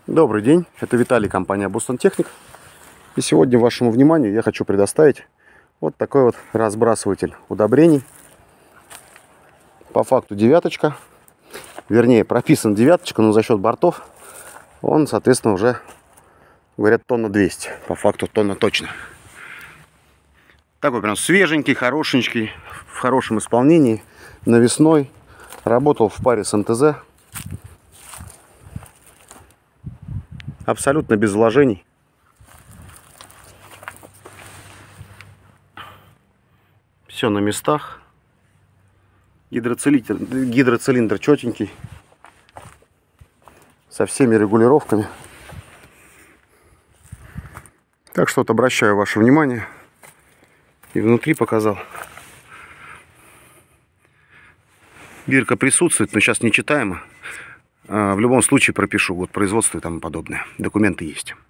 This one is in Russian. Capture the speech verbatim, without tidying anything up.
Добрый день, это Виталий, компания Boston Technic. И сегодня вашему вниманию я хочу предоставить вот такой вот разбрасыватель удобрений. По факту девяточка, вернее прописан девяточка, но за счет бортов он, соответственно, уже, говорят, тонна двести. По факту тонна точно. Такой прям свеженький, хорошенький, в хорошем исполнении, навесной. Работал в паре с эм тэ зэ. Абсолютно без вложений. Все на местах. Гидроцилиндр, гидроцилиндр четенький. Со всеми регулировками. Так что вот обращаю ваше внимание. И внутри показал. Бирка присутствует, но сейчас нечитаемо. В любом случае пропишу год производства и тому подобное. Документы есть.